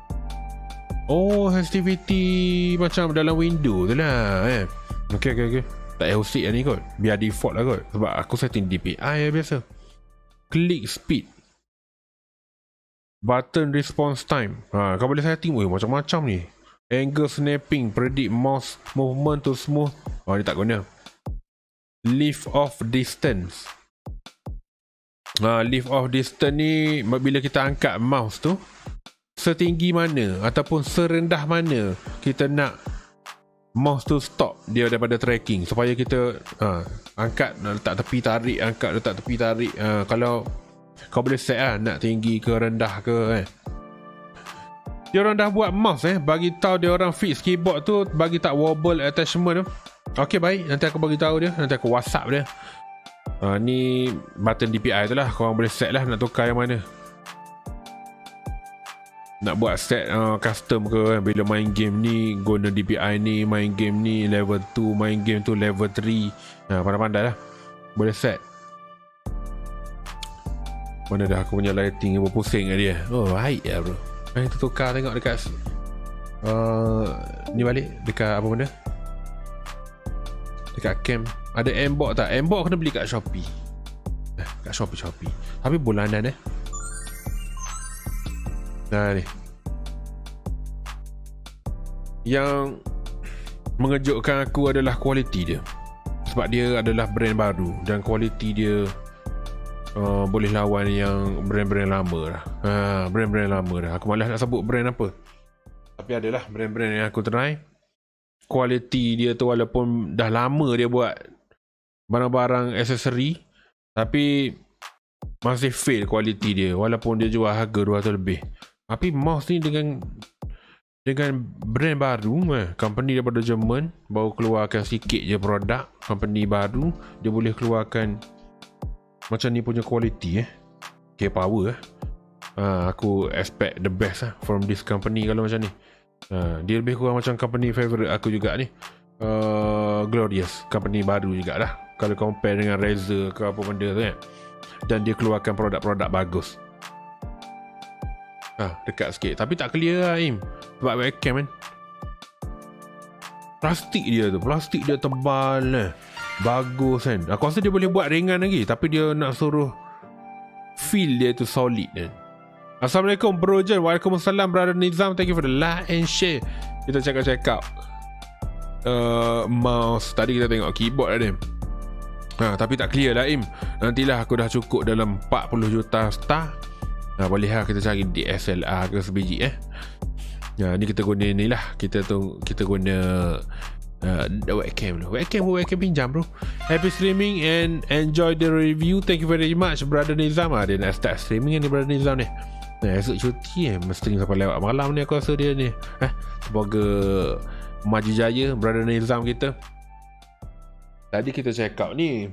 Sensitivity macam dalam window tu lah. Okay. Tak payah usik lah ni kot. Biar default lah kot. Sebab aku setting DPI lah biasa. Click speed, button response time. Kau boleh setting macam-macam ni. Angle snapping, predict mouse movement to smooth. Ni tak guna. Lift off distance. Lift off distance ni bila kita angkat mouse tu, setinggi mana ataupun serendah mana kita nak mouse tu stop dia daripada tracking, supaya kita angkat, nak letak tepi tarik, angkat letak tepi tarik. Kalau kau boleh set lah nak tinggi ke rendah ke kan. Dia orang dah buat mouse bagi tahu dia orang fix keyboard tu, bagi tak wobble attachment tu. Okey, baik, nanti aku bagi tahu dia, nanti aku WhatsApp dia. Ni button DPI tu lah, korang boleh set lah nak tukar yang mana. Nak buat set custom ke bila main game ni guna DPI ni, main game ni level 2, main game tu level 3. Pandai-pandai lah, boleh set. Mana dah aku punya lighting ni berpusing kat dia. Baik lah bro. Kita tukar tengok dekat ni balik dekat apa benda, dekat cam. Ada aimbot tak? Aimbot kena beli kat Shopee. Kat Shopee. Tapi bulanan ni. Yang mengejutkan aku adalah kualiti dia. Sebab dia adalah brand baru dan kualiti dia boleh lawan yang brand-brand lama dah. Brand-brand lama dah. Aku malas nak sebut brand apa. Tapi adalah brand-brand yang aku try. Kualiti dia tu walaupun dah lama dia buat barang-barang aksesori, tapi masih fail kualiti dia walaupun dia jual harga 200 lebih. Tapi mouse ni dengan brand baru, company daripada Jerman, baru keluarkan sikit je produk, company baru, dia boleh keluarkan macam ni punya kualiti. Okay, power Aku expect the best lah from this company kalau macam ni. Dia lebih kurang macam company favorite aku juga ni. Glorious, company baru jugalah kalau compare dengan Razer ke apa benda tu kan. Dan dia keluarkan produk-produk bagus. Dekat sikit. Tapi tak clear lah Im, sebab webcam kan. Plastik dia tebal lah. Bagus kan. Aku rasa dia boleh buat ringan lagi, tapi dia nak suruh feel dia tu solid kan. Assalamualaikum Bro Jen. Waalaikumsalam Brother Nizam. Thank you for the like and share. Kita check out mouse. Tadi kita tengok keyboard lah dia. Tapi tak clear lah Im. Nantilah aku dah cukup dalam 40 juta star. Boleh lah kita cari DSLR ke sebiji ni kita guna ni lah. Kita guna webcam dulu. Webcam pinjam bro. Happy streaming and enjoy the review. Thank you very much Brother Nizam. Dia nak start streaming ni Brother Nizam ni. Esok cuti mesti sampai lewat malam ni aku rasa dia ni. Semoga maju jaya Brother Nizam kita. Tadi kita check out ni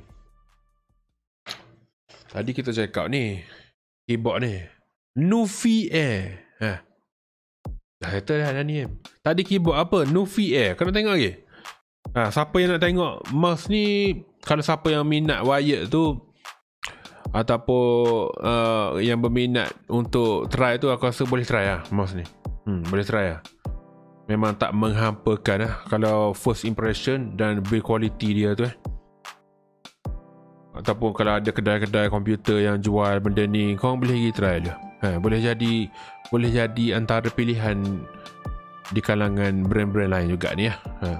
keyboard ni Nufi Air. Dah settle dah ni. Tadi keyboard apa? Nufi Air. Kau nak tengok lagi? Siapa yang nak tengok mouse ni, kalau siapa yang minat wired tu ataupun yang berminat untuk try tu, aku rasa boleh try lah mouse ni. Boleh try lah. Memang tak menghampakan lah kalau first impression dan build quality dia tu Ataupun kalau ada kedai-kedai komputer yang jual benda ni, korang boleh pergi try dia. Boleh jadi antara pilihan di kalangan brand-brand lain juga ni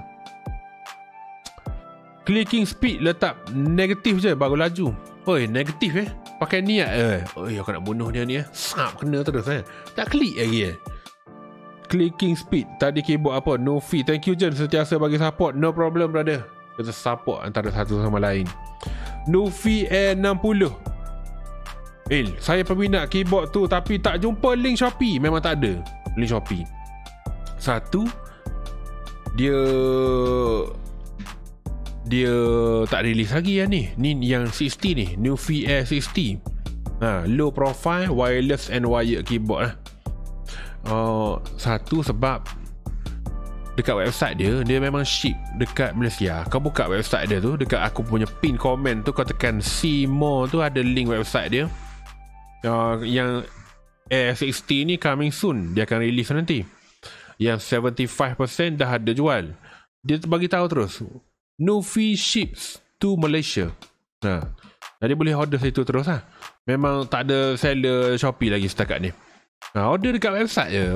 Clicking speed letak negatif je baru laju. Negatif pakai niat aku nak bunuh dia ni Sap kena terus tak klik lagi Clicking speed. Tadi keyboard apa? Nufi. Thank you Jen, sentiasa bagi support. No problem brother. Kita support antara satu sama lain. Nufi Air 60. Saya peminat keyboard tu tapi tak jumpa link Shopee. Memang tak ada link Shopee. Satu, dia tak release lagi ni. Ni yang 60 ni, Nufi Air 60. Low profile wireless and wired keyboard Satu sebab dekat website dia memang ship dekat Malaysia. Kau buka website dia tu, dekat aku punya pin komen tu, kau tekan see more tu, ada link website dia. Yang Air 60 ni coming soon, dia akan release nanti. Yang 75% dah ada jual. Dia bagi tahu terus Nufi ships to Malaysia. Jadi boleh order situ terus Memang tak ada seller Shopee lagi setakat ni. Order dekat website je.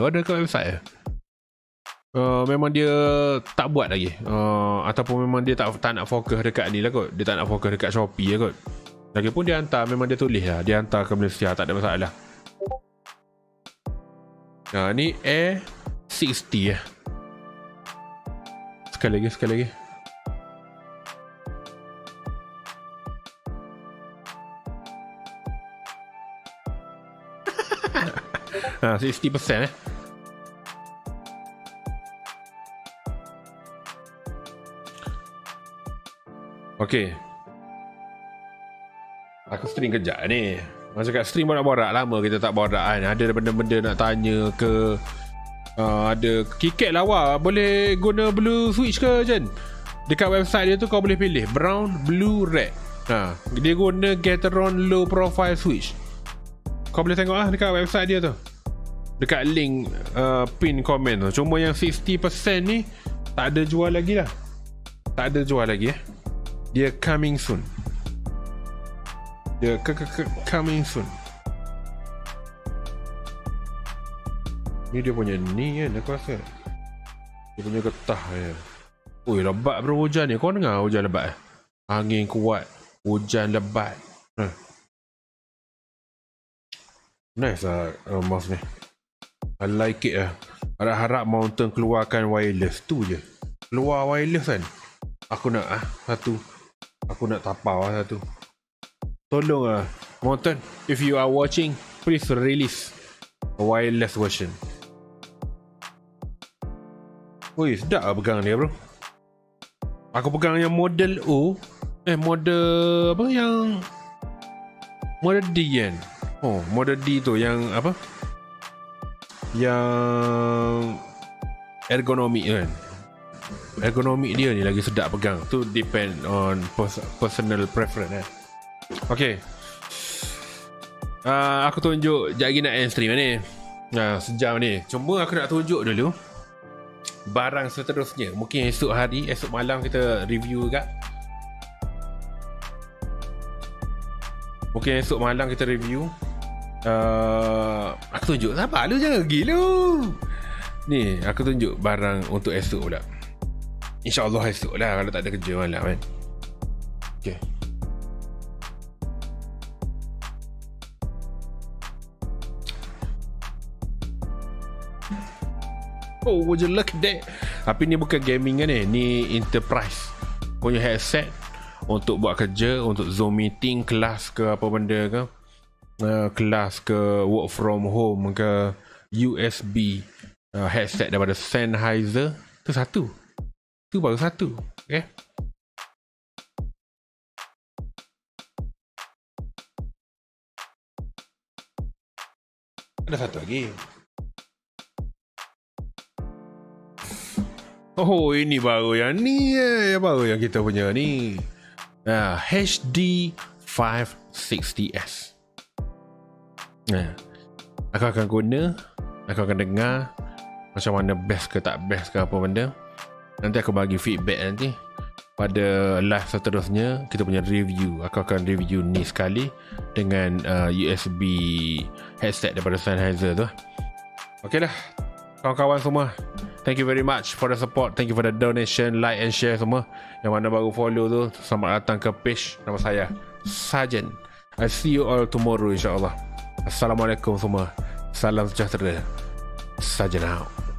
Memang dia tak buat lagi ataupun memang dia tak nak fokus dekat ni lah kot. Dia tak nak fokus dekat Shopee lah kot. Lagipun dia hantar, memang dia tulis lah, dia hantar ke Malaysia, tak ada masalah. Ni Air 60 Sekali lagi Ha, 60% Okay. Aku stream kejap ni. Masa kat stream borak-borak, lama kita tak borak kan. Ada benda-benda nak tanya ke, ada kiket lawa. Boleh guna blue switch ke Jen? Dekat website dia tu kau boleh pilih brown, blue, red. Dia guna Gateron low profile switch. Kau boleh tengok lah dekat website dia tu, dekat link pin komen tu. Cuma yang 60% ni tak ada jual lagi lah. Tak ada jual lagi Dia coming soon. Dia coming soon. Ni dia punya ni kan, aku rasa dia punya getah ya. Oi, lebat bro hujan ni. Kau dengar hujan lebat Angin kuat, hujan lebat. Nice lah mouse ni. I like it lah. Harap-harap Mountain keluarkan wireless. Tu je, keluar wireless kan. Aku nak satu. Aku nak tapau satu. Tolong Mountain, if you are watching, please release a wireless version. Woi, sedap lah pegang dia bro. Aku pegang yang model O. Model apa yang model D kan. Oh, model D tu yang apa? Yang ergonomik kan. Ergonomik dia ni lagi sedap pegang. Tu depend on personal preference Okay. Aku tunjuk sekejap lagi nak end stream ni. Sejam ni. Cuma aku nak tunjuk dulu barang seterusnya. Mungkin esok hari, esok malam kita review juga. Mungkin esok malam kita review. Aku tunjuk. Sabar lu, jangan gila. Ni aku tunjuk barang untuk esok pula. InsyaAllah esok lah, kalau tak ada kerja malam kan. Okay. Oh, would you look at that? Tapi ni bukan gaming kan ni. Ni enterprise punya headset untuk buat kerja, untuk Zoom meeting, kelas ke apa benda ke, kelas ke work from home ke, USB headset daripada Sennheiser. Tu satu. Tu baru satu. Okay. Ada satu lagi. Oh, ini baru yang ni, baru yang kita punya ni. HD 560S. Aku akan guna, aku akan dengar macam mana best ke tak best ke apa benda. Nanti aku bagi feedback nanti. Pada live seterusnya kita punya review. Aku akan review ni sekali dengan USB headset daripada Sennheiser tu. Okay dah, kawan-kawan semua, thank you very much for the support. Thank you for the donation, like and share semua. Yang mana baru follow tu, selamat datang ke page. Nama saya Sajen. I see you all tomorrow insyaAllah. Assalamualaikum semua. Salam sejahtera. Sajen out.